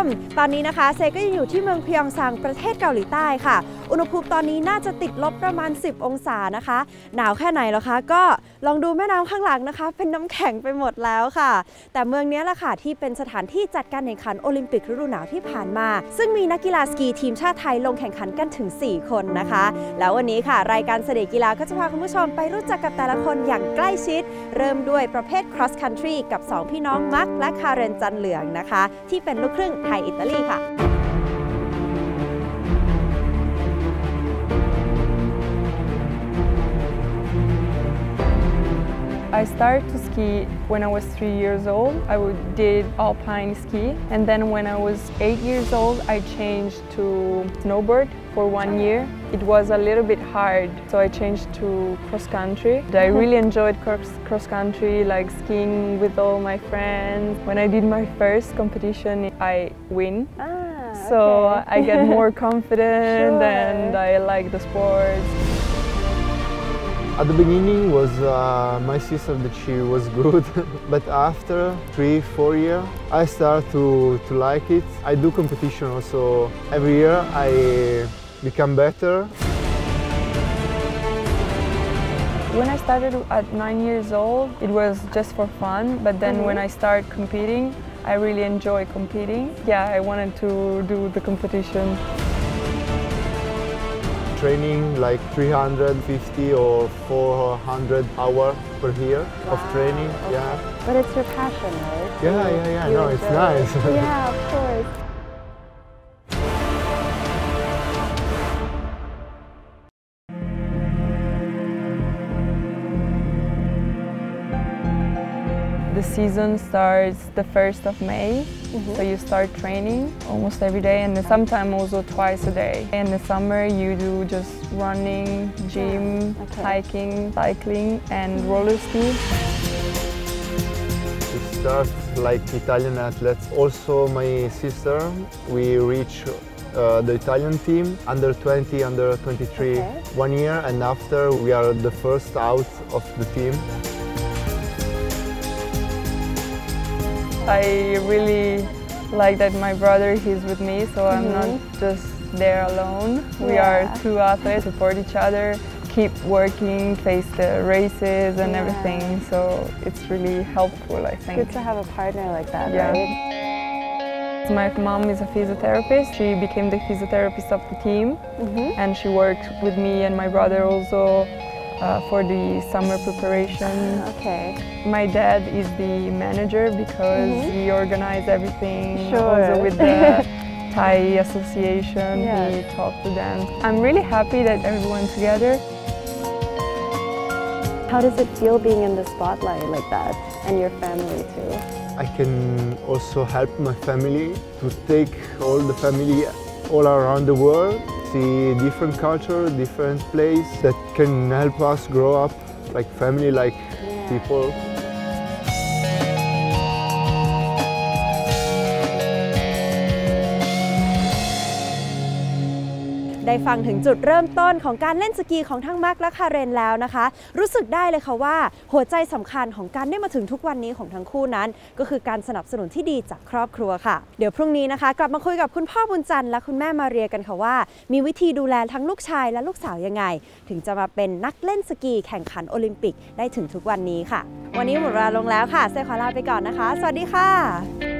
มตอนนี้นะคะเซก็ยังอยู่ที่เมืองพยองซังประเทศเกาหลีใต้ค่ะอุณหภูมิตอนนี้น่าจะติดลบประมาณ10องศานะคะหนาวแค่ไหนหรอคะก็ลองดูแม่น้ำข้างหลังนะคะเป็นน้ำแข็งไปหมดแล้วค่ะแต่เมืองนี้แหละค่ะที่เป็นสถานที่จัดการแข่งขันโอลิมปิกฤดูหนาวที่ผ่านมาซึ่งมีนักกีฬาสกีทีมชาติไทยลงแข่งขันกันถึง4คนนะคะแล้ววันนี้ค่ะรายการเสน่ห์กีฬาก็จะพาคุณผู้ชมไปรู้จักกับแต่ละคนอย่างใกล้ชิดเริ่มด้วยประเภท cross country กับ2พี่น้องมักและคาเรนจันเหลืองนะคะที่เป็นลูกครึ่งไทยอิตาลีค่ะ I started to ski when I was 3 years old. I did alpine ski, and then when I was 8 years old, I changed to snowboard for 1 year. It was a little bit hard, so I changed to cross country. I really enjoyed cross country, like skiing with all my friends. When I did my first competition, I win. So I get more confident and I like the sport. At the beginning was my sister that she was good, but after 3-4 years I start to like it. I do competition also. Every year I become better. When I started at 9 years old, it was just for fun, but then when I started competing, I really enjoy competing. Yeah, I wanted to do the competition. Training like 350 or 400 hours per year of training. Okay. Yeah. But it's your passion, right? Yeah. No, it's nice. Yeah, of course. The season starts the 1st of May, so you start training almost every day and sometimes also twice a day. In the summer you do just running, gym, hiking, cycling and roller ski. It starts like Italian athletes. Also my sister, we reach the Italian team, under 20, under 23, 1 year, and after we are the first out of the team. I really like that my brother is with me, so I'm not just there alone. We are two athletes, support each other, keep working, face the races and everything, so it's really helpful, I think. Good to have a partner like that, right? My mom is a physiotherapist. She became the physiotherapist of the team and she worked with me and my brother also for the summer preparation. My dad is the manager because he organized everything. Also with the Thai association, he talked to them. I'm really happy that everyone's together. How does it feel being in the spotlight like that, and your family too? I can also help my family to take all the family all around the world, see different culture, different place that can help us grow up like family, like people. ได้ฟังถึงจุดเริ่มต้นของการเล่นสกีของทั้งมักและคาเรนแล้วนะคะรู้สึกได้เลยค่ะว่าหัวใจสำคัญของการได้มาถึงทุกวันนี้ของทั้งคู่นั้นก็คือการสนับสนุนที่ดีจากครอบครัวค่ะเดี๋ยวพรุ่งนี้นะคะกลับมาคุยกับคุณพ่อบุญจันทร์และคุณแม่มาเรียกันค่ะว่ามีวิธีดูแลทั้งลูกชายและลูกสาวยังไงถึงจะมาเป็นนักเล่นสกีแข่งขันโอลิมปิกได้ถึงทุกวันนี้ค่ะวันนี้หมดเวลาลงแล้วค่ะเซขอลาไปก่อนนะคะสวัสดีค่ะ